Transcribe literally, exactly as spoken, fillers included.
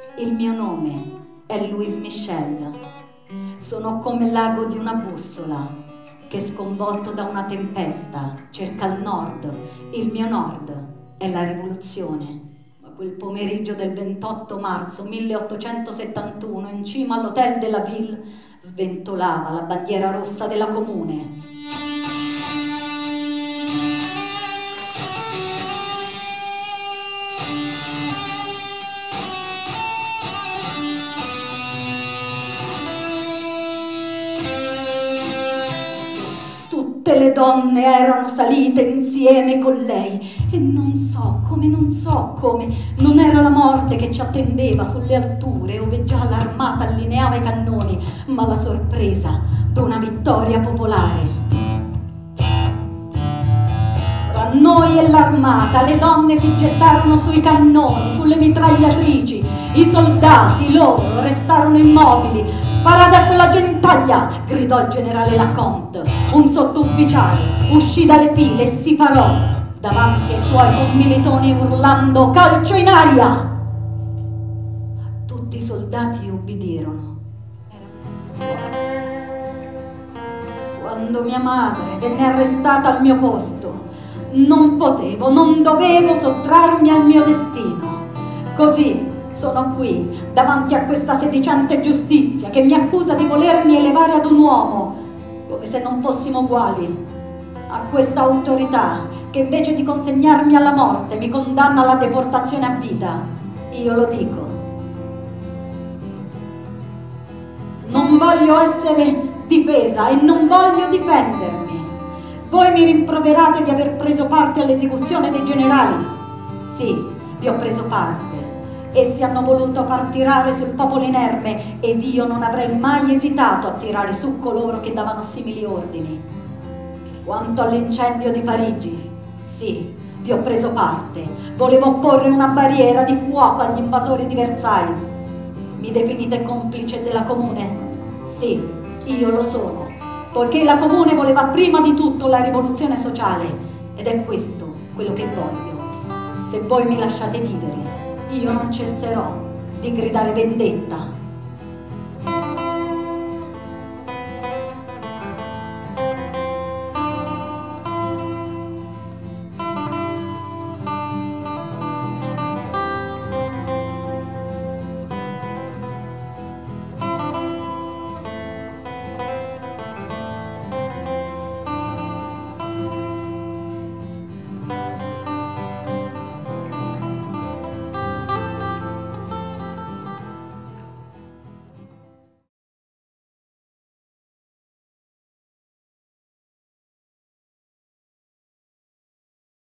Il mio nome è Louise Michel. Sono come l'ago di una bussola che, sconvolto da una tempesta, cerca il nord. Il mio nord è la rivoluzione. Ma quel pomeriggio del ventotto marzo milleottocentosettantuno, in cima all'Hotel de la Ville, sventolava la bandiera rossa della Comune. Tutte le donne erano salite insieme con lei e non so come, non so come, non era la morte che ci attendeva sulle alture ove già l'armata allineava i cannoni, ma la sorpresa d'una vittoria popolare. Fra noi e l'armata le donne si gettarono sui cannoni, sulle mitragliatrici, i soldati, loro, restarono immobili. Sparate a quella gentaglia, gridò il generale Laconte. Un sottufficiale uscì dalle file e si parò davanti ai suoi commilitoni urlando: calcio in aria! Tutti i soldati ubbidirono. Quando mia madre venne arrestata al mio posto, non potevo, non dovevo sottrarmi al mio destino. Così sono qui, davanti a questa sedicente giustizia che mi accusa di volermi elevare ad un uomo, come se non fossimo uguali. A questa autorità che invece di consegnarmi alla morte mi condanna alla deportazione a vita. Io lo dico. Non voglio essere difesa e non voglio difendermi. Voi mi rimproverate di aver preso parte all'esecuzione dei generali. Sì, vi ho preso parte. Essi hanno voluto far tirare sul popolo inerme ed io non avrei mai esitato a tirare su coloro che davano simili ordini. Quanto all'incendio di Parigi, sì, vi ho preso parte. Volevo porre una barriera di fuoco agli invasori di Versailles. Mi definite complice della Comune? Sì, io lo sono, poiché la Comune voleva prima di tutto la rivoluzione sociale ed è questo quello che voglio. Se voi mi lasciate vivere, io non cesserò di gridare vendetta